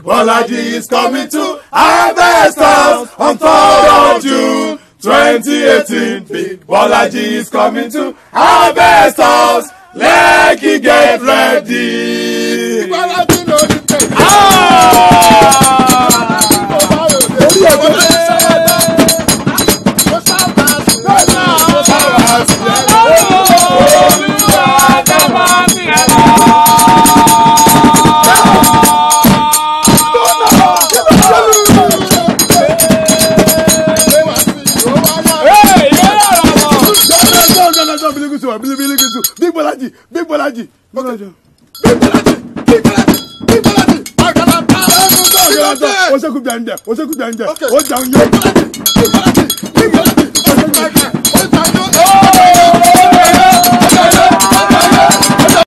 Bolaji is coming to Harvest House on 3rd of June 2018. Big Bolaji is coming to Harvest House. Lekki, get ready. Big Bolaji, Big Bolaji, Big Bolaji, Big Bolaji, Big Bolaji, Big Bolaji. What's up, Big Bolaji? What's up, Big Bolaji? What's down here? Big Bolaji, Big Bolaji, Big Bolaji.